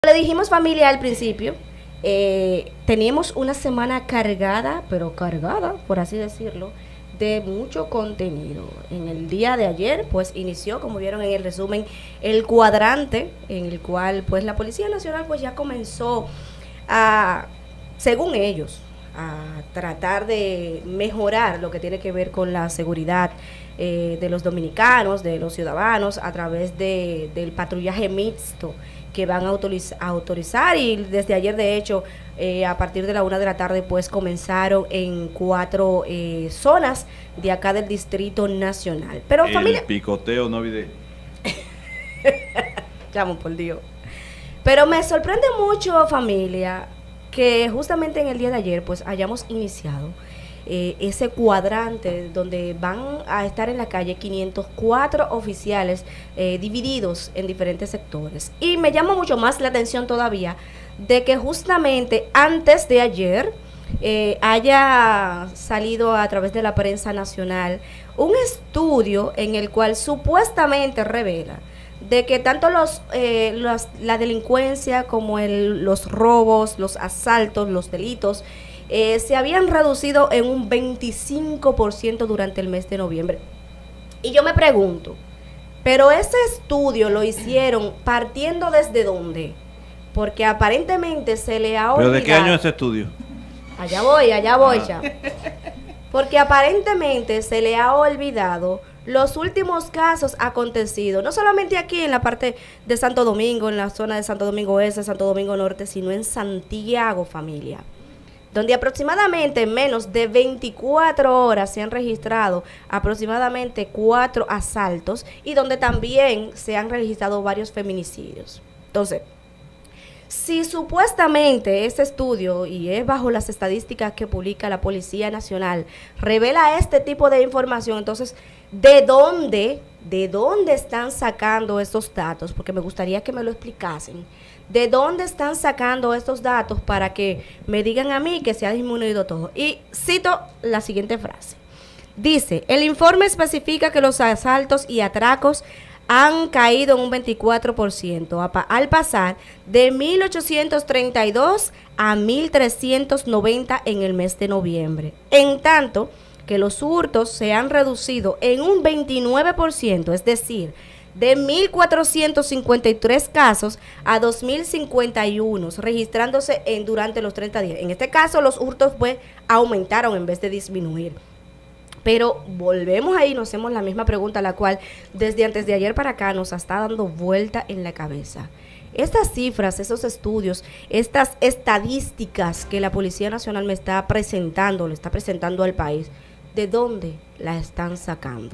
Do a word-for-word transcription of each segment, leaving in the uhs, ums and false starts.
Le dijimos familia al principio, eh, teníamos una semana cargada, pero cargada, por así decirlo, de mucho contenido. En el día de ayer, pues inició, como vieron en el resumen, el cuadrante en el cual, pues la Policía Nacional, pues ya comenzó a, según ellos, a tratar de mejorar lo que tiene que ver con la seguridad eh, de los dominicanos, de los ciudadanos, a través de, del patrullaje mixto que van a, autoriz a autorizar y desde ayer de hecho eh, a partir de la una de la tarde pues comenzaron en cuatro eh, zonas de acá del Distrito Nacional. Pero el familia... picoteo no video. Llamo por Dios. Pero me sorprende mucho, familia, que justamente en el día de ayer pues hayamos iniciado eh, ese cuadrante donde van a estar en la calle quinientos cuatro oficiales eh, divididos en diferentes sectores. Y me llama mucho más la atención todavía de que justamente antes de ayer eh, haya salido a través de la prensa nacional un estudio en el cual supuestamente revela de que tanto los, eh, los la delincuencia como el, los robos, los asaltos, los delitos eh, se habían reducido en un veinticinco por ciento durante el mes de noviembre. Y yo me pregunto, ¿pero ese estudio lo hicieron partiendo desde dónde? Porque aparentemente se le ha olvidado. ¿Pero de qué año es ese estudio? Allá voy, allá voy Ah. ya. Porque aparentemente se le ha olvidado los últimos casos acontecidos, no solamente aquí en la parte de Santo Domingo, en la zona de Santo Domingo Este, Santo Domingo Norte, sino en Santiago, familia, donde aproximadamente en menos de veinticuatro horas se han registrado aproximadamente cuatro asaltos y donde también se han registrado varios feminicidios. Entonces, si supuestamente este estudio, y es bajo las estadísticas que publica la Policía Nacional, revela este tipo de información, entonces, ¿de dónde, de dónde están sacando estos datos? Porque me gustaría que me lo explicasen. ¿De dónde están sacando estos datos para que me digan a mí que se ha disminuido todo? Y cito la siguiente frase. Dice, el informe especifica que los asaltos y atracos han caído en un veinticuatro por ciento al pasar de mil ochocientos treinta y dos a mil trescientos noventa en el mes de noviembre. En tanto que los hurtos se han reducido en un veintinueve por ciento, es decir, de mil cuatrocientos cincuenta y tres casos a dos mil cincuenta y uno, registrándose en, durante los treinta días. En este caso, los hurtos pues aumentaron en vez de disminuir. Pero volvemos ahí, nos hacemos la misma pregunta, la cual desde antes de ayer para acá nos está dando vuelta en la cabeza. Estas cifras, esos estudios, estas estadísticas que la Policía Nacional me está presentando, le está presentando al país, ¿de dónde la están sacando?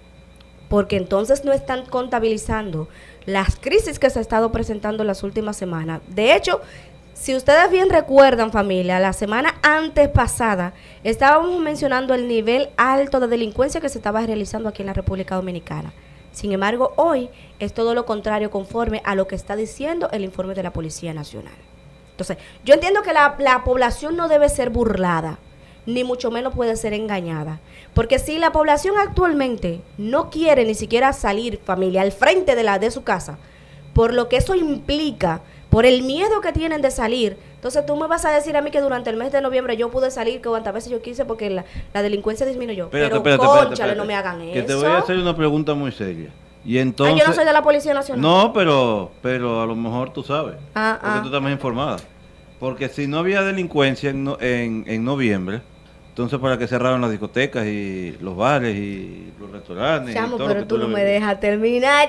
Porque entonces no están contabilizando las crisis que se ha estado presentando en las últimas semanas. De hecho, si ustedes bien recuerdan, familia, la semana antepasada estábamos mencionando el nivel alto de delincuencia que se estaba realizando aquí en la República Dominicana. Sin embargo, hoy es todo lo contrario conforme a lo que está diciendo el informe de la Policía Nacional. Entonces, yo entiendo que la, la población no debe ser burlada, ni mucho menos puede ser engañada. Porque si la población actualmente no quiere ni siquiera salir, familia, al frente de, la, de su casa, por lo que eso implica, por el miedo que tienen de salir, entonces tú me vas a decir a mí que durante el mes de noviembre yo pude salir cuantas veces yo quise porque la, la delincuencia disminuyó. Espérate, Pero espérate, cónchale, espérate, espérate, no me hagan que eso. te voy a hacer una pregunta muy seria. Y entonces, ah, yo no soy de la Policía Nacional. No, pero, pero a lo mejor tú sabes. Ah, porque ah. tú estás más informada. Porque si no había delincuencia en, no, en, en noviembre, entonces para qué cerraron las discotecas y los bares y los restaurantes. Chamo, y todo pero lo que tú no le- me dejas terminar.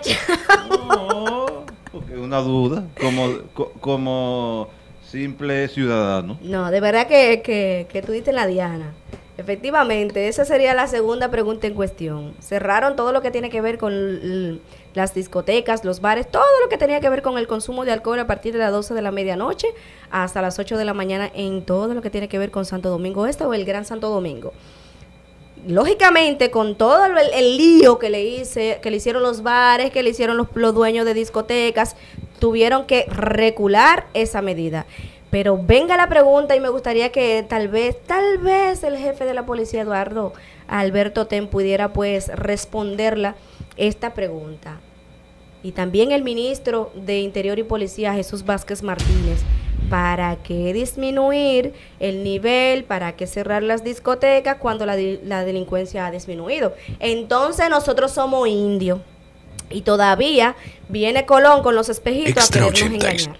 No, porque es una duda, como, co- como simple ciudadano. No, de verdad que, que, que tú diste en la diana. Efectivamente, esa sería la segunda pregunta en cuestión. Cerraron todo lo que tiene que ver con l- las discotecas, los bares, todo lo que tenía que ver con el consumo de alcohol a partir de las doce de la medianoche hasta las ocho de la mañana en todo lo que tiene que ver con Santo Domingo Este o el Gran Santo Domingo. Lógicamente, con todo el, el lío que le hice, que le hicieron los bares, que le hicieron los, los dueños de discotecas, tuvieron que recular esa medida. Pero venga la pregunta y me gustaría que tal vez, tal vez el jefe de la policía, Eduardo Alberto Ten, pudiera pues responderla esta pregunta. y también el ministro de Interior y Policía, Jesús Vázquez Martínez, ¿para qué disminuir el nivel? ¿Para qué cerrar las discotecas cuando la, la delincuencia ha disminuido? Entonces nosotros somos indios y todavía viene Colón con los espejitos a querernos engañar.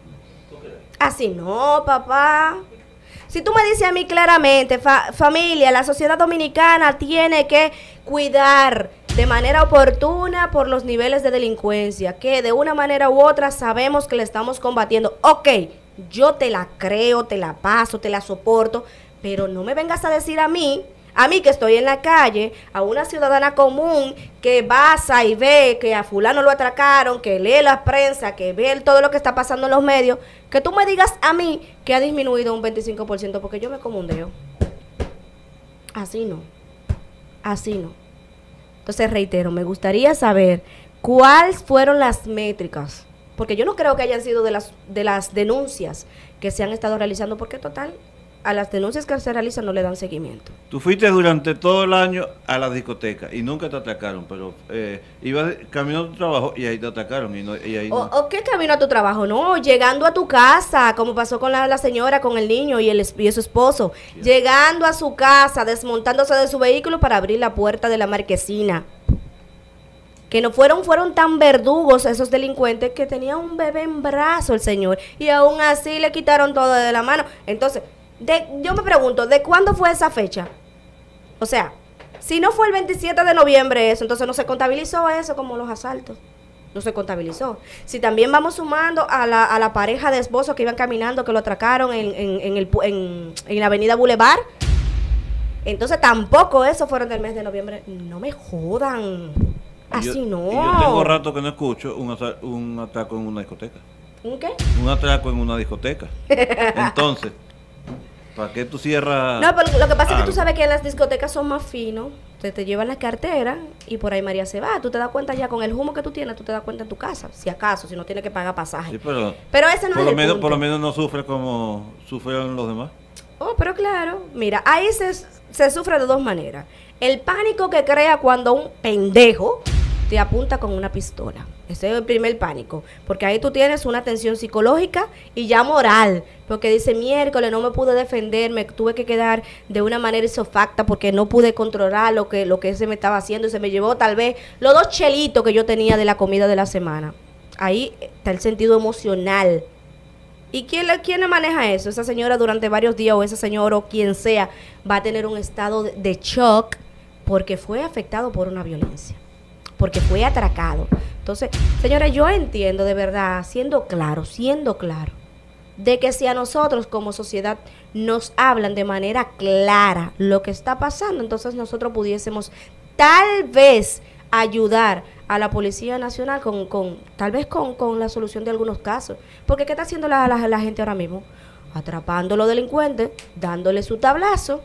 Así no, papá. Si tú me dices a mí claramente, fa familia, la sociedad dominicana tiene que cuidar de manera oportuna por los niveles de delincuencia, que de una manera u otra sabemos que le estamos combatiendo. Ok, yo te la creo, te la paso, te la soporto, pero no me vengas a decir a mí, a mí que estoy en la calle, a una ciudadana común que pasa y ve que a fulano lo atracaron, que lee la prensa, que ve todo lo que está pasando en los medios, que tú me digas a mí que ha disminuido un veinticinco por ciento porque yo me como un dedo. Así no, así no. Entonces reitero, me gustaría saber cuáles fueron las métricas, porque yo no creo que hayan sido de las, de las denuncias que se han estado realizando, porque total, a las denuncias que se realizan no le dan seguimiento. Tú fuiste durante todo el año a la discoteca y nunca te atacaron, pero eh, ibas camino a tu trabajo y ahí te atacaron. Y no, y ahí o, no. ¿O qué camino a tu trabajo? No, llegando a tu casa, como pasó con la, la señora, con el niño y, el, y su esposo. Yeah. Llegando a su casa, desmontándose de su vehículo para abrir la puerta de la marquesina. Que no fueron, fueron tan verdugos esos delincuentes que tenía un bebé en brazo el señor y aún así le quitaron todo de la mano. Entonces, de, yo me pregunto, ¿de cuándo fue esa fecha? O sea, si no fue el veintisiete de noviembre eso, entonces no se contabilizó eso como los asaltos. No se contabilizó. Si también vamos sumando a la, a la pareja de esposos que iban caminando, que lo atracaron en, en, en, el, en, en la avenida Boulevard, entonces tampoco eso fueron del mes de noviembre. No me jodan. Así yo, no. Y yo tengo rato que no escucho un, un atraco en una discoteca. ¿Un qué? Un atraco en una discoteca. Entonces, ¿para qué tú cierras? No, pero lo que pasa algo? es que tú sabes que las discotecas son más finos. Te, te llevan la cartera y por ahí María se va. Tú te das cuenta ya con el humo que tú tienes, tú te das cuenta en tu casa. Si acaso, si no tienes que pagar pasaje. Sí, pero, pero ese no por es lo el menos, punto. Por lo menos no sufre como sufrieron los demás. Oh, pero claro. Mira, ahí se, se sufre de dos maneras. El pánico que crea cuando un pendejo te apunta con una pistola. Ese es el primer pánico, porque ahí tú tienes una tensión psicológica y ya moral, porque dice, miércoles no me pude defender, me tuve que quedar de una manera isofacta porque no pude controlar lo que, lo que se me estaba haciendo y se me llevó tal vez los dos chelitos que yo tenía de la comida de la semana. Ahí está el sentido emocional. ¿Y quién le, quién le maneja eso? Esa señora durante varios días o ese señor o quien sea va a tener un estado de, de shock porque fue afectado por una violencia, porque fue atracado. Entonces, señores, yo entiendo de verdad, siendo claro, siendo claro, de que si a nosotros como sociedad nos hablan de manera clara lo que está pasando, entonces nosotros pudiésemos tal vez ayudar a la Policía Nacional con, con tal vez con, con la solución de algunos casos. Porque ¿qué está haciendo la, la, la gente ahora mismo? Atrapando a los delincuentes, dándole su tablazo.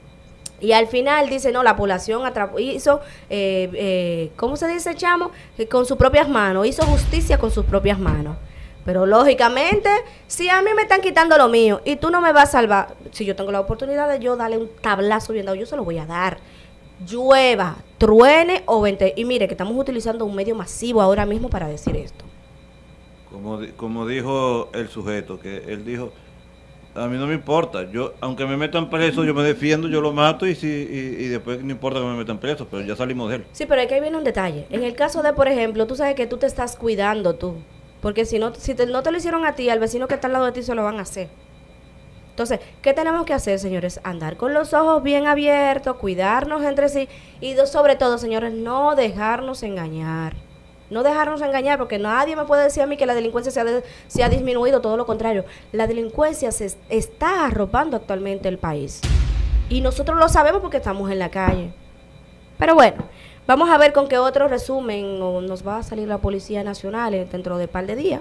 Y al final dice, no, la población atrapó, hizo, eh, eh, ¿cómo se dice, chamo? Eh, con sus propias manos, hizo justicia con sus propias manos. Pero lógicamente, si a mí me están quitando lo mío y tú no me vas a salvar, si yo tengo la oportunidad de yo darle un tablazo bien dado, yo se lo voy a dar. Llueva, truene o vente. Y mire que estamos utilizando un medio masivo ahora mismo para decir esto. Como, como dijo el sujeto, que él dijo... A mí no me importa, yo aunque me metan preso, yo me defiendo, yo lo mato y si y, y después no importa que me metan preso, pero ya salimos de él. Sí, pero aquí ahí viene un detalle. En el caso de, por ejemplo, tú sabes que tú te estás cuidando tú, porque si no si te, no te lo hicieron a ti, al vecino que está al lado de ti se lo van a hacer. Entonces, ¿qué tenemos que hacer, señores? Andar con los ojos bien abiertos, cuidarnos entre sí y sobre todo, señores, no dejarnos engañar. No dejarnos engañar, porque nadie me puede decir a mí que la delincuencia se ha, de, se ha disminuido, todo lo contrario. La delincuencia se está arropando actualmente el país. Y nosotros lo sabemos porque estamos en la calle. Pero bueno, vamos a ver con qué otro resumen nos va a salir la Policía Nacional dentro de un par de días.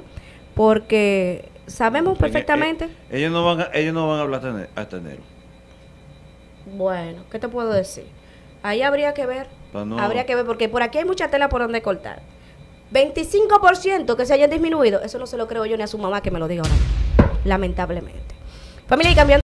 Porque sabemos perfectamente... Eh, ellos, no van a, ellos no van a hablar hasta enero. Bueno, ¿qué te puedo decir? Ahí habría que ver. No. Habría que ver, porque por aquí hay mucha tela por donde cortar. veinticinco por ciento que se hayan disminuido, eso no se lo creo yo ni a su mamá que me lo diga ahora, lamentablemente. Familia, y cambiando